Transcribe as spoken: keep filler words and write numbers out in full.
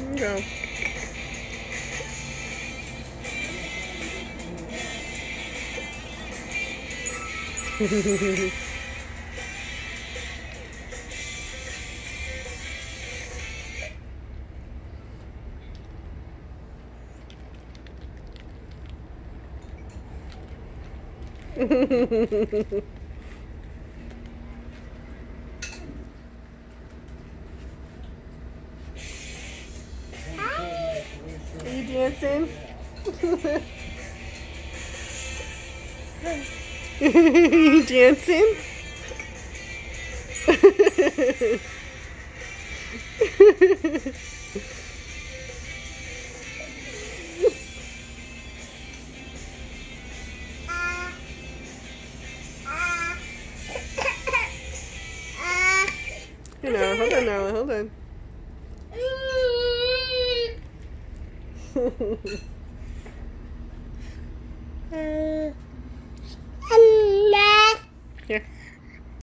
Go. Are you dancing? You dancing? You know, hold on now, hold on. Here.